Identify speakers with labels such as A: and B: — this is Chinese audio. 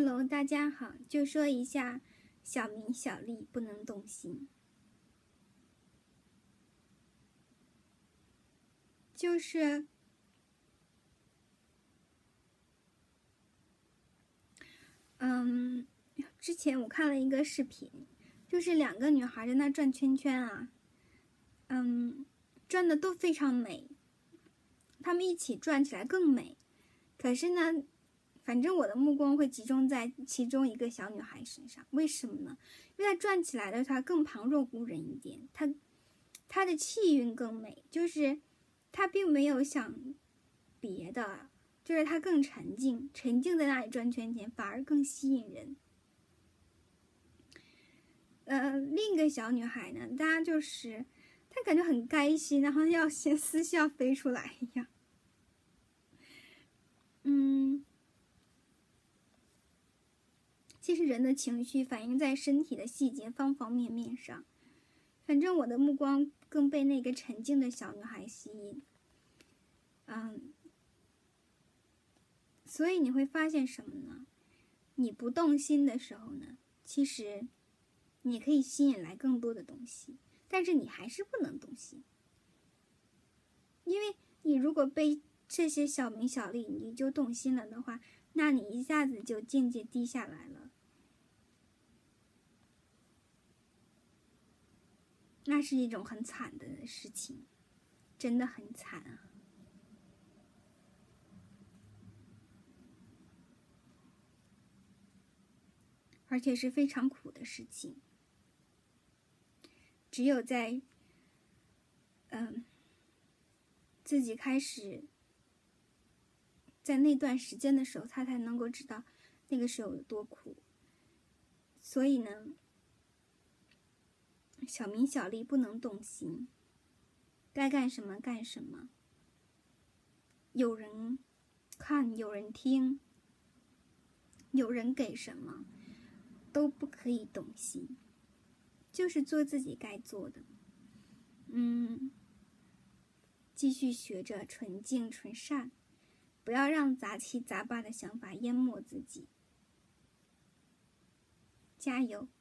A: Hello， 大家好，就说一下小名小利不能动心。就是之前我看了一个视频，就是2个女孩在那转圈圈啊，转的都非常美，她们一起转起来更美。可是呢，反正我的目光会集中在其中一个小女孩身上，为什么呢？因为她转起来的她更旁若无人一点，她的气韵更美，就是她并没有想别的，就是她更沉静在那里转圈圈，反而更吸引人。另一个小女孩呢，她感觉很开心，然后要像私校飞出来一样。其实人的情绪反映在身体的细节方方面面上，反正我的目光更被那个沉静的小女孩吸引。所以你会发现什么呢？你不动心的时候呢，其实你可以吸引来更多的东西，但是你还是不能动心，因为你如果被这些小名小利你就动心了的话，那你一下子就境界低下来了，那是一种很惨的事情，真的很惨啊。而且是非常苦的事情。只有在自己开始在那段时间的时候，他才能够知道那个时候有多苦。所以呢，小名小利不能动心，该干什么干什么，有人看有人听，有人给什么都不可以动心，就是做自己该做的。继续学着纯净纯善，不要让杂七杂八的想法淹没自己。加油！